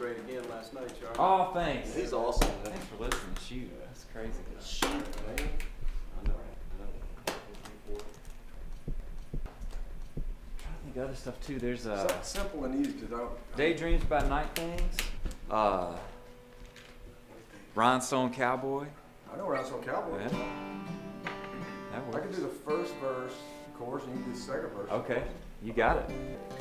great again last night, Charlie. Oh, thanks. He's awesome. Man. Thanks for listening. Shoot, that's crazy. Shoot, man. I know. I think other stuff too. There's something simple and easy because I don't. Daydreams About Night Things. Rhinestone Cowboy. I know Rhinestone Cowboy. Yeah. That works. I can do the first verse, of course, and you can do the second verse. Okay, you got it.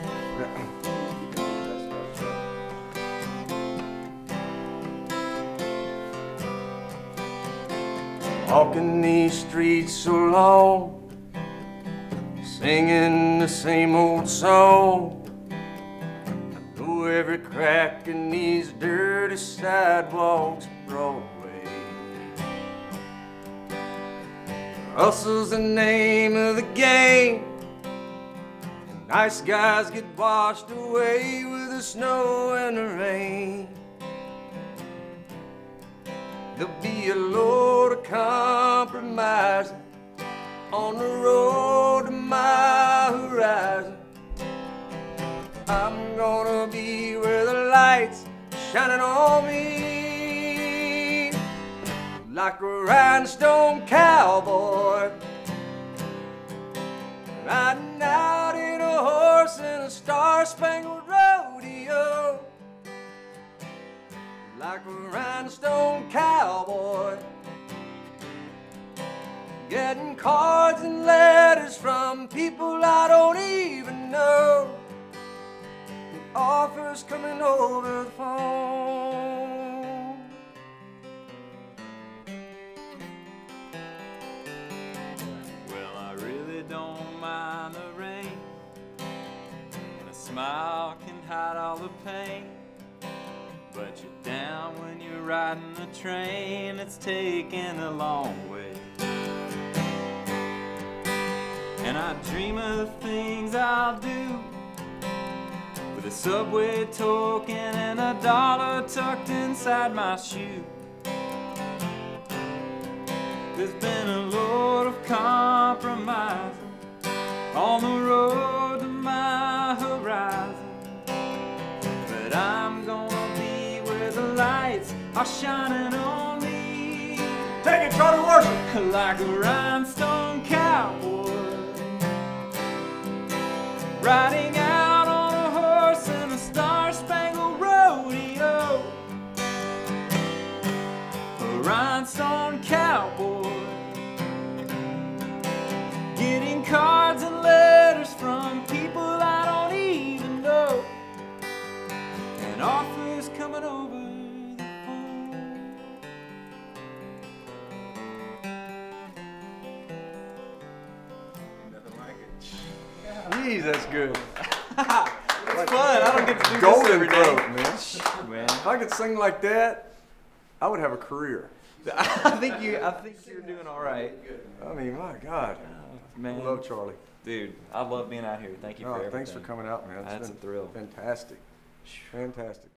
Walking these streets so long, singing the same old song. I know every crack in these dirty sidewalks of Broadway. Hustle's the name of the game. Nice guys get washed away with the snow and the rain. There'll be a load of compromising on the road to my horizon. I'm gonna be where the lights are shining on me, like a rhinestone cowboy, riding out in a horse in a star-spangled rodeo. Like a rhinestone cowboy, getting cards and letters from people I don't even know, and offers coming over the phone. Well, I really don't mind the rain, and a smile can hide all the pain. But you're down when you're riding the train, it's taken a long way. And I dream of the things I'll do, with a subway token and a dollar tucked inside my shoe. There's been a load of compromising on the road to my horizon, but I'm gonna the lights are shining on me. Take it, Charlie Worsham! Like a rhinestone cowboy, riding out on a horse in a star-spangled rodeo. A rhinestone cowboy, getting cards and letters from people I don't even know, and offers coming over. Jeez, that's good. It's fun. I don't get to do Golden this every throat, day. man. If I could sing like that, I would have a career. I think you're doing all right. I mean, my God. Man. I love Charlie. Dude, I love being out here. Thank you for everything. Thanks for coming out, man. That's a thrill. Fantastic. Fantastic.